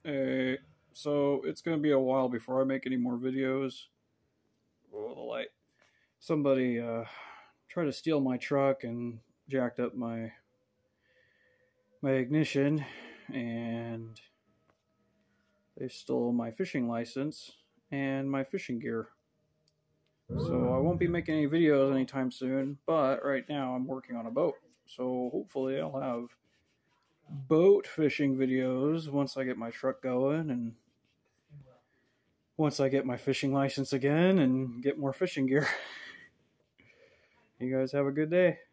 So it's going to be a while before I make any more videos. Oh, the light. Somebody tried to steal my truck and jacked up my ignition, and they stole my fishing license and my fishing gear. So I won't be making any videos anytime soon, but right now I'm working on a boat. So hopefully I'll have boat fishing videos once I get my truck going and once I get my fishing license again and get more fishing gear. You guys have a good day.